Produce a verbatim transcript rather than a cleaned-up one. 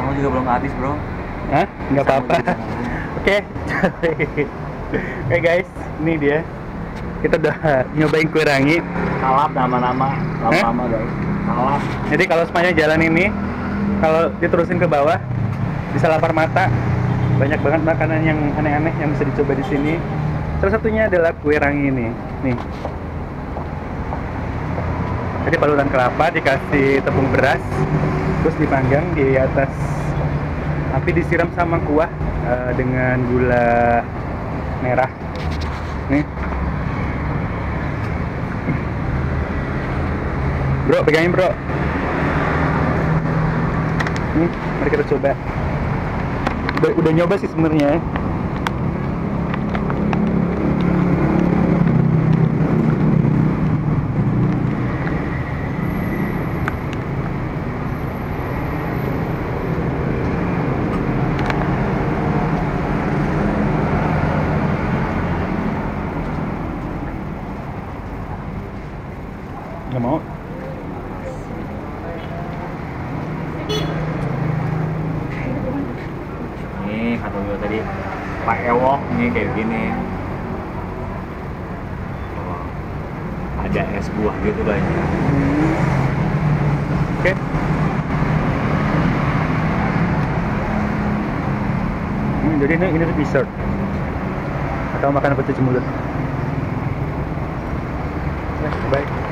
pisang lo juga belum habis, bro. Hah? Nggak apa-apa. Oke. Oke guys, ini dia. Kita udah nyobain kue Rangi. Kalap nama-nama, lama-lama guys. Kalap. Jadi kalau sepanjang jalan ini, kalau diterusin ke bawah, bisa lapar mata. Banyak banget makanan yang aneh-aneh yang bisa dicoba di sini. Salah satunya adalah kue Rangi ini. Nih. Jadi baluran kelapa dikasih tepung beras, terus dipanggang di atas api, disiram sama kuah uh, dengan gula merah. Nih. Bro, pegangin bro. Nih, mari kita coba. Udah, udah nyoba sih sebenarnya. Nggak mau. Nih kata gue tadi Pak Ewok nih kayak gini. Oh, ada es buah gitu banyak. Oke. Hmm, jadi ini ini dessert atau makanan pencuci mulut. Nah, baik.